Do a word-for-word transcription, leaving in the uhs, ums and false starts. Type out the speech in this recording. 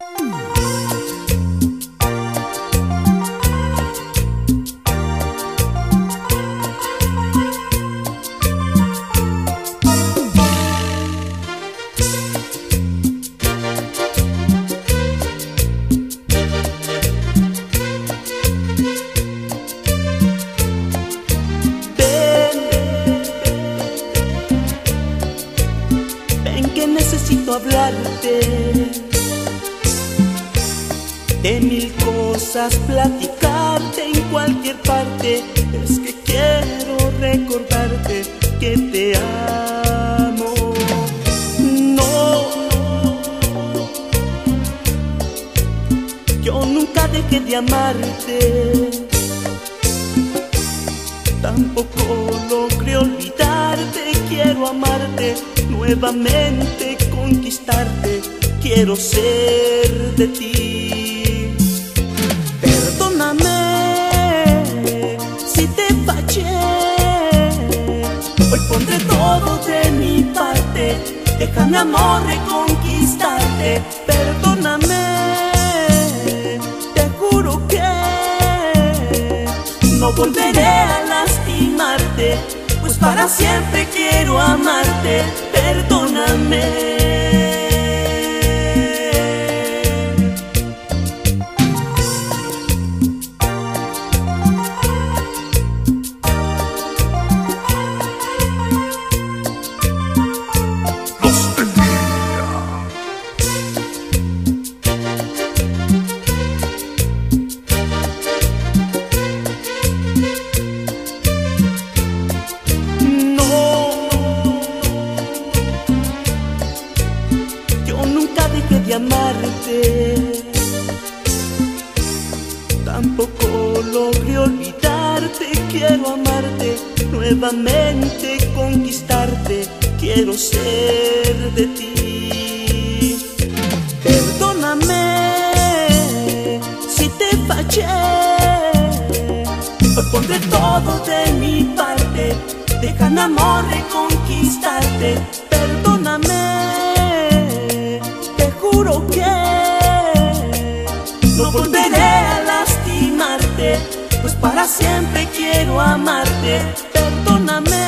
Necesito hablarte de mil cosas, platicarte en cualquier parte. Es que quiero recordarte que te amo. No, yo nunca dejé de amarte, tampoco logré olvidarte. Quiero amarte nuevamente, conquistarte, quiero ser de ti. Perdóname si te fallé, hoy pondré todo de mi parte, déjame amor reconquistarte. Perdóname, te juro que no volveré a lastimarte, pues para siempre quiero amarte. Perdóname. De amarte, tampoco logré olvidarte. Quiero amarte nuevamente, conquistarte, quiero ser de ti. Perdóname si te fallé, hoy pondré todo de mi parte, déjame amor reconquistarte. Perdóname, juro que no volveré a lastimarte, pues para siempre quiero amarte. Perdóname.